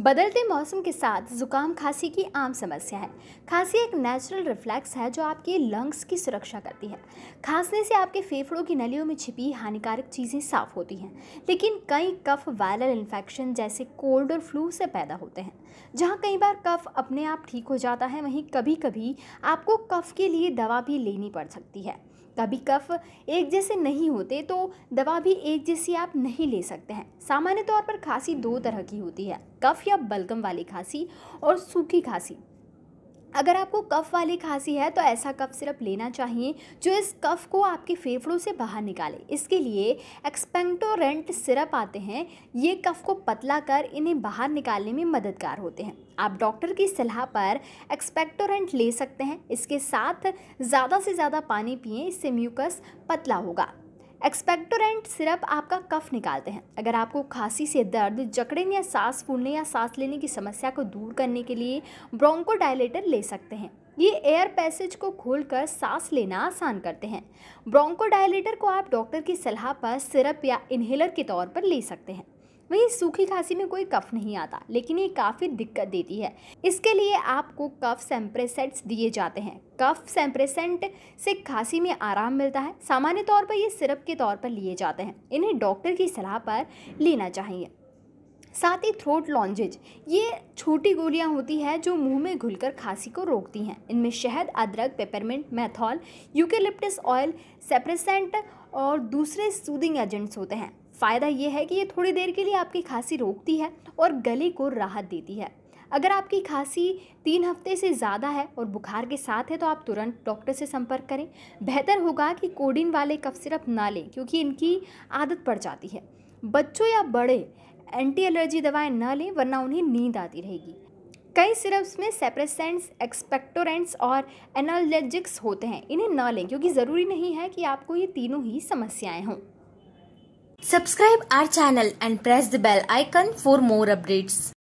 बदलते मौसम के साथ जुकाम खांसी की आम समस्या है। खांसी एक नेचुरल रिफ्लेक्स है जो आपके लंग्स की सुरक्षा करती है। खांसने से आपके फेफड़ों की नलियों में छिपी हानिकारक चीज़ें साफ होती हैं, लेकिन कई कफ वायरल इन्फेक्शन जैसे कोल्ड और फ्लू से पैदा होते हैं। जहां कई बार कफ अपने आप ठीक हो जाता है, वहीं कभी कभी आपको कफ के लिए दवा भी लेनी पड़ सकती है। कभी कफ एक जैसे नहीं होते तो दवा भी एक जैसी आप नहीं ले सकते हैं। सामान्य तौर पर खांसी दो तरह की होती है, कफ या बलगम वाली खांसी और सूखी खांसी। अगर आपको कफ वाली खांसी है तो ऐसा कफ सिरप लेना चाहिए जो इस कफ को आपके फेफड़ों से बाहर निकाले। इसके लिए एक्सपेक्टोरेंट सिरप आते हैं। ये कफ को पतला कर इन्हें बाहर निकालने में मददगार होते हैं। आप डॉक्टर की सलाह पर एक्सपेक्टोरेंट ले सकते हैं। इसके साथ ज़्यादा से ज़्यादा पानी पिएं, इससे म्यूकस पतला होगा। एक्सपेक्टोरेंट सिरप आपका कफ निकालते हैं। अगर आपको खांसी से दर्द, जकड़न या सांस फूलने या सांस लेने की समस्या को दूर करने के लिए ब्रोंकोडायलेटर ले सकते हैं। ये एयर पैसेज को खोलकर सांस लेना आसान करते हैं। ब्रोंकोडायलेटर को आप डॉक्टर की सलाह पर सिरप या इन्हेलर के तौर पर ले सकते हैं। वहीं सूखी खांसी में कोई कफ नहीं आता, लेकिन ये काफ़ी दिक्कत देती है। इसके लिए आपको कफ सैम्प्रेसेंट्स दिए जाते हैं। कफ सैम्प्रेसेंट से खांसी में आराम मिलता है। सामान्य तौर पर ये सिरप के तौर पर लिए जाते हैं। इन्हें डॉक्टर की सलाह पर लेना चाहिए। साथ ही थ्रोट लॉन्जेज, ये छोटी गोलियां होती हैं जो मुंह में घुलकर खांसी को रोकती हैं। इनमें शहद, अदरक, peppermint, menthol, eucalyptus oil, suppressant और दूसरे सूदिंग एजेंट्स होते हैं। फ़ायदा ये है कि ये थोड़ी देर के लिए आपकी खांसी रोकती है और गले को राहत देती है। अगर आपकी खांसी 3 हफ्ते से ज़्यादा है और बुखार के साथ है तो आप तुरंत डॉक्टर से संपर्क करें। बेहतर होगा कि कोडीन वाले कफ सिरप ना लें, क्योंकि इनकी आदत पड़ जाती है। बच्चों या बड़े एंटी एलर्जी दवाएं न लें, वरना उन्हें नींद आती रहेगी। कई सिरप्स में सेप्रेसेंट्स, एक्सपेक्टोरेंट्स और एनाल्जेसिक्स होते हैं। इन्हें न लें, क्योंकि ज़रूरी नहीं है कि आपको ये तीनों ही समस्याएं हों। Subscribe our channel and press the bell icon for more updates.